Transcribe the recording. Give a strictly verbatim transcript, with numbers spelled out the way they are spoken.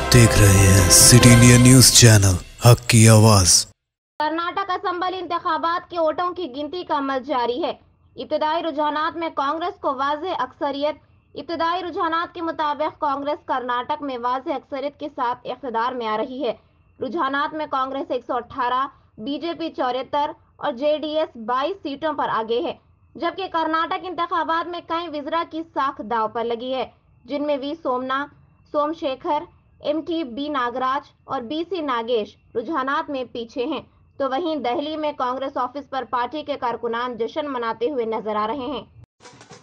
देख रहे हैं सिटी इंडिया न्यूज चैनल, हक की आवाज। कर्नाटक असम्बली इंतखाबात के वोटों की गिनती का अमल जारी है। इब्तदाई रुझानात में कांग्रेस को वाज़ेह अक्सरियत। इब्तदाई रुझानात के मुताबिक कांग्रेस कर्नाटक में वाज़ेह अक्सरियत के साथ इक़्तिदार में आ रही है। रुझानात में कांग्रेस एक सौ अठारह, बीजेपी चौहत्तर और जेडीएस बाईस सीटों पर आगे है, जबकि कर्नाटक इंतखाबात में कई वज़रा की साख दाव पर लगी है, जिनमें V Somanna, Somashekar, M T B Nagaraj और बी सी नागेश रुझानात में पीछे हैं। तो वहीं दिल्ली में कांग्रेस ऑफिस पर पार्टी के कारकुनान जश्न मनाते हुए नजर आ रहे हैं।